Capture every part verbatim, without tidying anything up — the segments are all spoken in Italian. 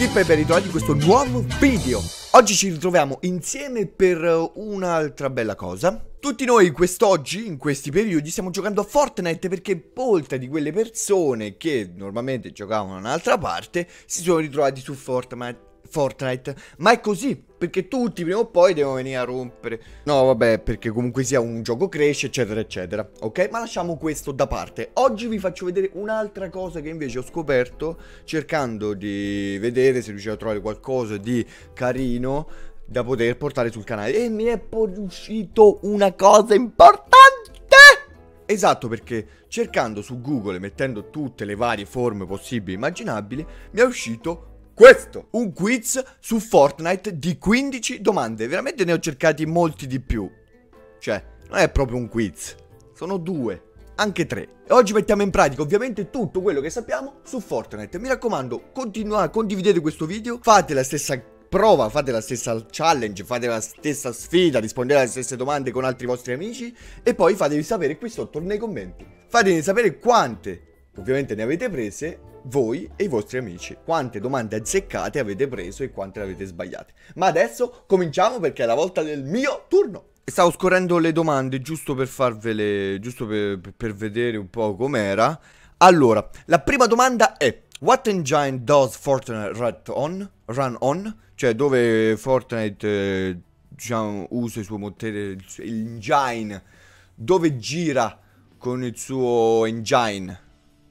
Skip e ben ritrovati in questo nuovo video. Oggi ci ritroviamo insieme per un'altra bella cosa. Tutti noi quest'oggi, in questi periodi, stiamo giocando a Fortnite perché molte di quelle persone che normalmente giocavano da un'altra parte si sono ritrovati su Fortnite. Fortnite, ma è così perché tutti prima o poi devono venire a rompere. No vabbè, perché comunque sia un gioco cresce eccetera eccetera. Ok, ma lasciamo questo da parte. Oggi vi faccio vedere un'altra cosa che invece ho scoperto cercando di vedere se riuscivo a trovare qualcosa di carino da poter portare sul canale. E mi è uscito una cosa importante. Esatto, perché cercando su Google, mettendo tutte le varie forme possibili e immaginabili, mi è uscito questo, un quiz su Fortnite di quindici domande. Veramente ne ho cercati molti di più. Cioè, non è proprio un quiz, sono due, anche tre. E oggi mettiamo in pratica ovviamente tutto quello che sappiamo su Fortnite. Mi raccomando, continuate, condividete questo video, fate la stessa prova, fate la stessa challenge, fate la stessa sfida, rispondete alle stesse domande con altri vostri amici e poi fatevi sapere qui sotto nei commenti. Fatemi sapere quante ovviamente ne avete prese voi e i vostri amici, quante domande azzeccate avete preso e quante le avete sbagliate. Ma adesso cominciamo perché è la volta del mio turno. Stavo scorrendo le domande giusto per farvele, giusto per, per vedere un po' com'era. Allora, la prima domanda è: what engine does Fortnite run on? Run on? Cioè dove Fortnite eh, diciamo usa il suo motore, l'engine, dove gira con il suo engine.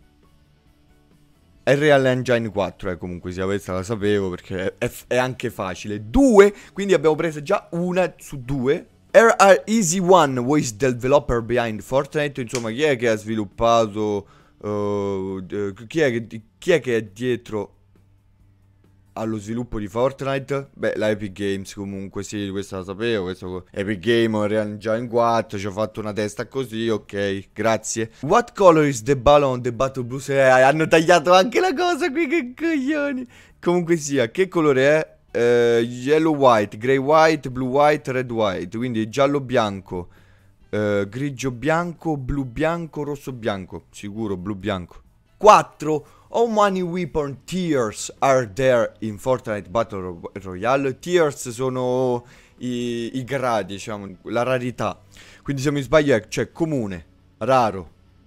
È Real Engine quattro, eh, comunque sia, questa la sapevo perché è, è anche facile. Due, quindi abbiamo preso già una su due. R R Easy One was the developer behind Fortnite. Insomma, chi è che ha sviluppato, uh, chi, è che, chi è che è dietro allo sviluppo di Fortnite? Beh, la Epic Games comunque, sì, questa la sapevo. Questo Epic Game, Real Engine quattro, ci ho fatto una testa così, ok, grazie. What color is the ballon the battle blue? Eh, hanno tagliato anche la cosa qui, che coglioni. Comunque sia, che colore è? Uh, yellow white, grey white, blue white, red white. Quindi giallo bianco, uh, grigio bianco, blu bianco, rosso bianco. Sicuro blu bianco. Quattro. How many weapon tiers are there in Fortnite Battle Royale? Tiers sono i, i gradi, diciamo, la rarità. Quindi se mi sbaglio c'è comune, raro,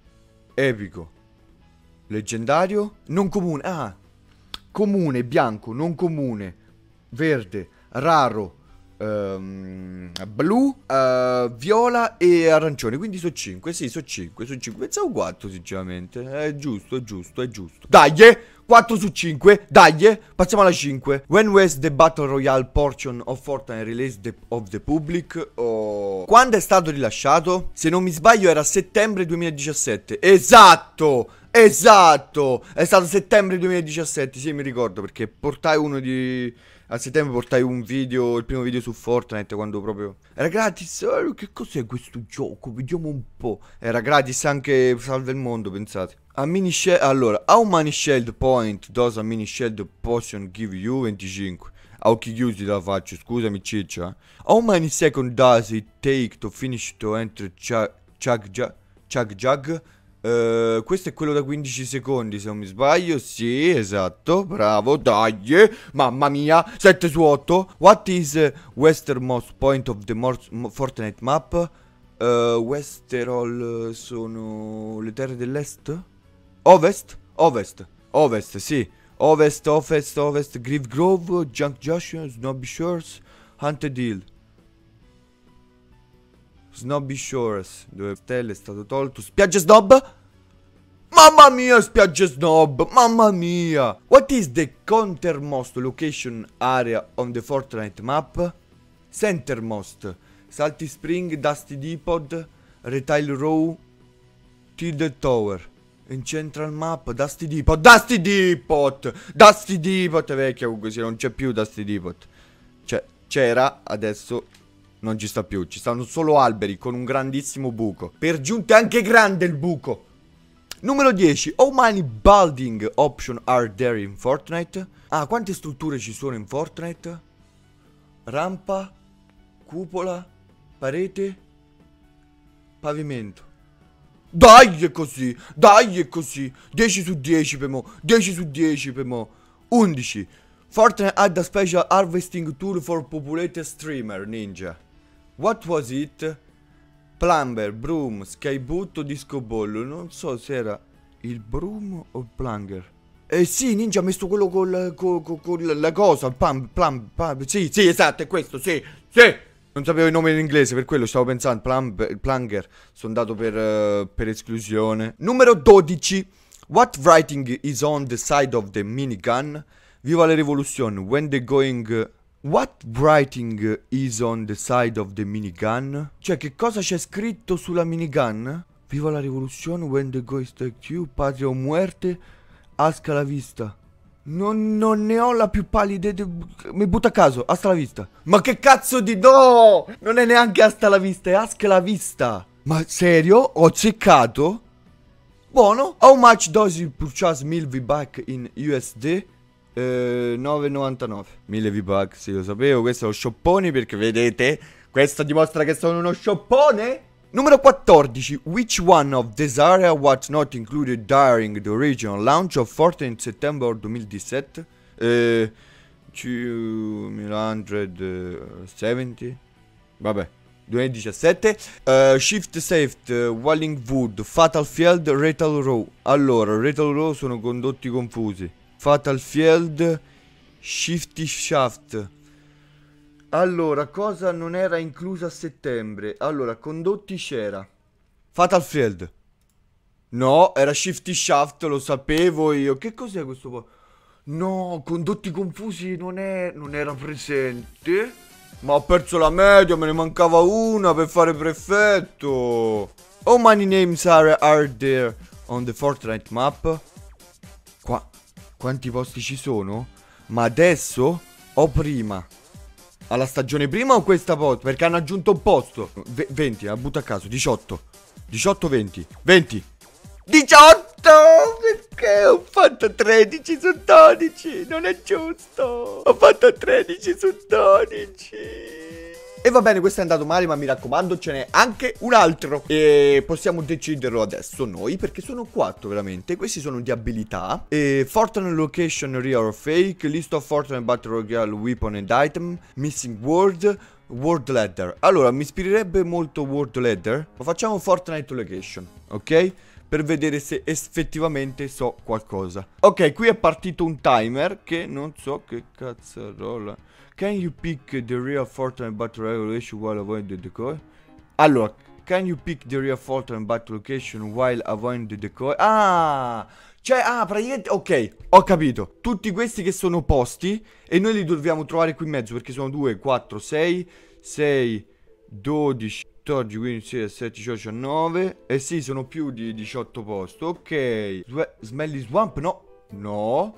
epico, leggendario, non comune. Ah, comune, bianco, non comune, verde, raro, um, blu, uh, viola e arancione. Quindi sono cinque, sì, sono cinque, sono cinque. Pensavo quattro sinceramente. È giusto, è giusto, è giusto. Dai, quattro su cinque, dai, passiamo alla cinque. When was the Battle Royale portion of Fortnite released the, of the public? Oh. Quando è stato rilasciato? Se non mi sbaglio era settembre duemiladiciassette. Esatto, esatto. È stato settembre duemiladiciassette, sì, mi ricordo, perché portai uno di... A settembre portai un video, il primo video su Fortnite quando proprio... Era gratis, eh, che cos'è questo gioco? Vediamo un po'. Era gratis anche Salve il Mondo, pensate. A mini shell... Allora, how many shield point does a mini shield potion give you? venticinque. A occhi chiusi la faccio, scusami ciccia. How many second does it take to finish to enter Chug Jug? Chug Jug? Uh, questo è quello da quindici secondi se non mi sbaglio. Sì, esatto, bravo, dai, mamma mia, sette su otto. What is uh, westernmost point of the Fortnite map? uh, Westerol sono le terre dell'est? Ovest? Ovest, ovest, sì. Ovest, ovest, ovest, Grieve Grove, Junk Junction, Snobby Shores, Hunted Hill. Snobby Shores, dove stelle è stato tolto. Spiaggia Snob? Mamma mia, spiaggia Snob, mamma mia. What is the countermost location area on the Fortnite map? Centermost, Salty Spring, Dusty Depot, Retail Row, Tilted Tower. In central map, Dusty Depot, Dusty Depot, Dusty Depot, vecchia comunque, sì, non c'è più Dusty Depot. Cioè, c'era, adesso... non ci sta più, ci stanno solo alberi con un grandissimo buco. Per giunta anche grande il buco. Numero dieci. How many building option are there in Fortnite? Ah, quante strutture ci sono in Fortnite? Rampa, cupola, parete, pavimento. Dai è così, dai è così. dieci su dieci per mo, dieci su dieci per mo. undici. Fortnite had a special harvesting tool for populated streamer, ninja. What was it? Plumber, broom, skyboot o disco ball? Non so se era il broom o il plunger. Eh sì, ninja ha messo quello con, con, con, con la cosa, il plum, plum, plum, sì, sì, esatto, è questo, sì, sì. Non sapevo il nome in inglese, per quello stavo pensando, plum, plunger, sono andato per, uh, per esclusione. Numero dodici. What writing is on the side of the minigun? Viva la rivoluzione, when the going... What writing is on the side of the minigun? Cioè, che cosa c'è scritto sulla minigun? Viva la rivoluzione, when the going take you, patria o muerte, hasta la vista. Non, non ne ho la più pallida idea. Mi butta a caso, hasta la vista. Ma che cazzo di no! Non è neanche hasta la vista, è hasta la vista. Ma serio? Ho azzeccato? Buono. How much does you purchase mille V-Bucks in U S D? Eh, nove e novantanove. mille V-Bucks, sì, lo sapevo. Questo è lo shoppone, perché vedete, questo dimostra che sono uno shoppone. Numero quattordici. Which one of these area was not included during the original launch of Fortnite in September duemiladiciassette? Eh, duemilasettanta. Vabbè, duemiladiciassette. uh, Shift Safe, uh, Wallingwood, Fatal Field, Retail Row. Allora, Retail Row sono condotti confusi. Fatal Field, Shifty Shaft. Allora, cosa non era inclusa a settembre? Allora, condotti c'era Fatal Field. No, era Shifty Shaft, lo sapevo io. Che cos'è questo po'? No, condotti confusi non, è, non era presente. Ma ho perso la media, me ne mancava una per fare prefetto. How many names are, are there on the Fortnite map? Qua, quanti posti ci sono? Ma adesso o prima? Alla stagione prima o questa volta? Perché hanno aggiunto un posto. V venti, la butta a caso. diciotto. diciotto, venti. venti. diciotto! Perché ho fatto tredici su dodici? Non è giusto. Ho fatto tredici su dodici. E va bene, questo è andato male, ma mi raccomando, ce n'è anche un altro. E possiamo deciderlo adesso noi, perché sono quattro veramente. Questi sono di abilità. E Fortnite Location Real or Fake, List of Fortnite Battle Royale Weapon and Item, Missing Word, Word Letter. Allora, mi ispirerebbe molto Word Letter, ma facciamo Fortnite Location, ok? Per vedere se effettivamente so qualcosa. Ok, qui è partito un timer che non so che cazzarola. Can you pick the real Fortnite Battle Royale location while avoiding the decoy? Allora, can you pick the real Fortnite Battle location while avoiding the decoy? Ah! Cioè, ah, praticamente, ok, ho capito. Tutti questi che sono posti e noi li dobbiamo trovare qui in mezzo, perché sono due, quattro, sei, sei, dodici, quattordici, quindici, sedici, diciassette, diciannove. E sì, sono più di diciotto posti. Ok. Smelly Swamp, no. No.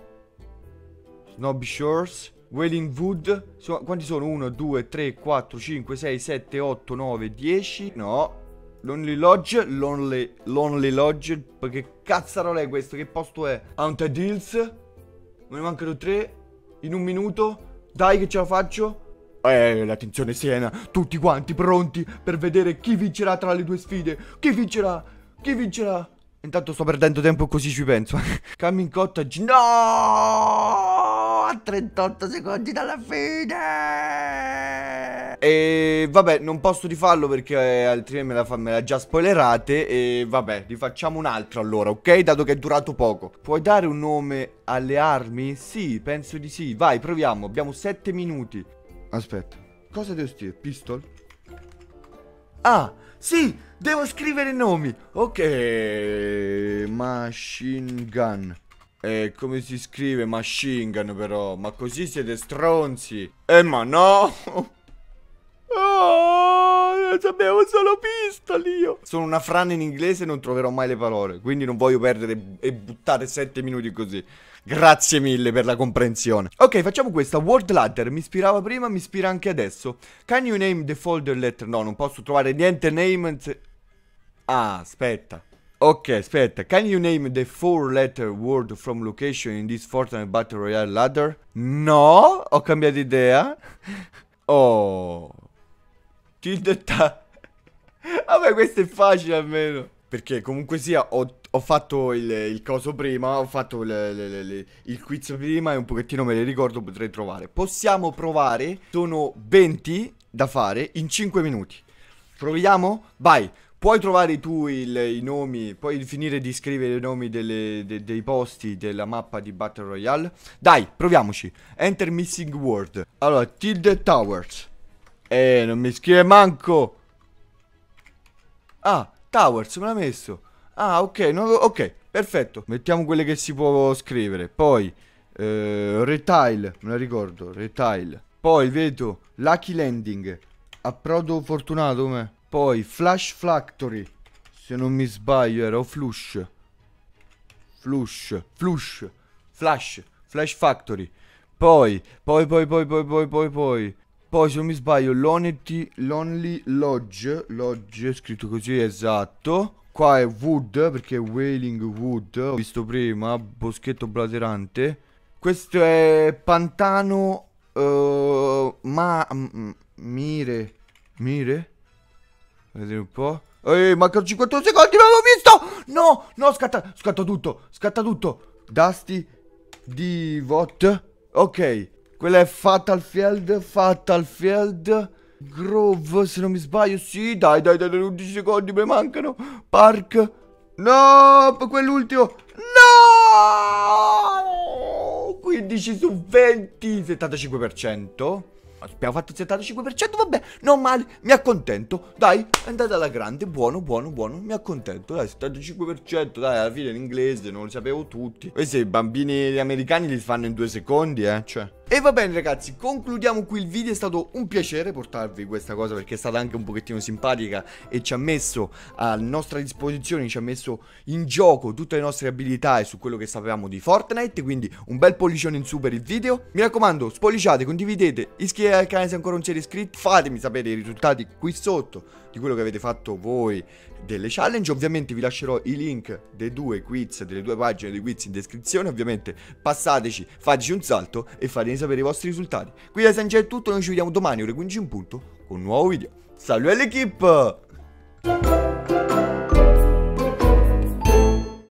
Snobby Shores, Wailing Wood. So, quanti sono? uno, due, tre, quattro, cinque, sei, sette, otto, nove, dieci. No. Lonely Lodge. Lonely, Lonely Lodge. Che cazzarola è questo? Che posto è? Haunted Hills. Me ne mancano tre. In un minuto. Dai che ce la faccio. Eh, attenzione Siena. Tutti quanti pronti per vedere chi vincerà tra le due sfide. Chi vincerà? Chi vincerà? Intanto sto perdendo tempo, così ci penso. Coming Cottage. No! A trentotto secondi dalla fine. E vabbè, non posso rifarlo perché eh, altrimenti me la, fa, me la già spoilerate. E vabbè, rifacciamo un altro allora, ok? Dato che è durato poco. Puoi dare un nome alle armi? Sì, penso di sì. Vai, proviamo. Abbiamo sette minuti. Aspetta, cosa devo scrivere? Pistol? Ah, sì, devo scrivere i nomi. Ok, machine gun. Eh, come si scrive machine gun però? Ma così siete stronzi. Eh, ma no. Oh, sapevo solo pistol io. Sono una frana in inglese e non troverò mai le parole. Quindi non voglio perdere e buttare sette minuti così. Grazie mille per la comprensione. Ok, facciamo questa. Word Ladder. Mi ispirava prima, mi ispira anche adesso. Can you name the folder letter? No, non posso trovare niente name. Ah, aspetta. Ok, aspetta. Can you name the four letter word from location in this Fortnite Battle Royale ladder? No, ho cambiato idea. Oh. Tilde ta. Vabbè, questo è facile almeno. Perché comunque sia, ho, ho fatto il, il coso prima, ho fatto le- le- le- le- il quiz prima e un pochettino me le ricordo, potrei trovare. Possiamo provare, sono venti da fare in cinque minuti. Proviamo? Vai, puoi trovare tu il- i nomi, puoi finire di scrivere i nomi delle- de- dei posti della mappa di Battle Royale. Dai, proviamoci. Enter missing word. Allora, Tilde Towers. Eh, non mi scrive manco. Ah, Towers, me l'ha messo. Ah, ok, no, ok, perfetto. Mettiamo quelle che si può scrivere. Poi, eh, Retail, me la ricordo, Retail. Poi, vedo, Lucky Landing. Approdo fortunato, come? Poi, Flash Factory. Se non mi sbaglio era o Flush. Flush, Flush, Flash, Flash Factory. Poi, poi, poi, poi, poi, poi, poi, poi. Poi se non mi sbaglio Lonely, Lonely Lodge. Lodge, scritto così, esatto. Qua è Wood, perché è Wailing Wood. Ho visto prima, boschetto blaterante. Questo è Pantano uh, Ma... m- Mire. Mire? Vedete un po'. Ehi, mancano cinquantun secondi, l'avevo visto! No, no, scatta, scatta tutto, scatta tutto. Dusty Divot. Ok. Quella è Fatalfield, Fatalfield, Grove, se non mi sbaglio, sì, dai, dai, dai, undici secondi mi mancano, Park, no, quell'ultimo, no, quindici su venti, settantacinque per cento. Abbiamo fatto il settantacinque per cento, vabbè, non male, mi accontento. Dai, è andata alla grande, buono, buono, buono, mi accontento. Dai, settantacinque per cento, dai, alla fine in inglese, non lo sapevo tutti. Questi i bambini americani li fanno in due secondi, eh, cioè. E va bene ragazzi, concludiamo qui il video, è stato un piacere portarvi questa cosa perché è stata anche un pochettino simpatica e ci ha messo a nostra disposizione, ci ha messo in gioco tutte le nostre abilità e su quello che sapevamo di Fortnite, quindi un bel pollicione in su per il video. Mi raccomando, spolliciate, condividete, iscrivetevi al canale se ancora non siete iscritti, fatemi sapere i risultati qui sotto di quello che avete fatto voi delle challenge. Ovviamente vi lascerò i link dei due quiz, delle due pagine dei quiz in descrizione. Ovviamente passateci, fateci un salto e fatemi sapere i vostri risultati. Qui da Sanjay è tutto, noi ci vediamo domani ore quindici in punto con un nuovo video. Saluto all'equipe!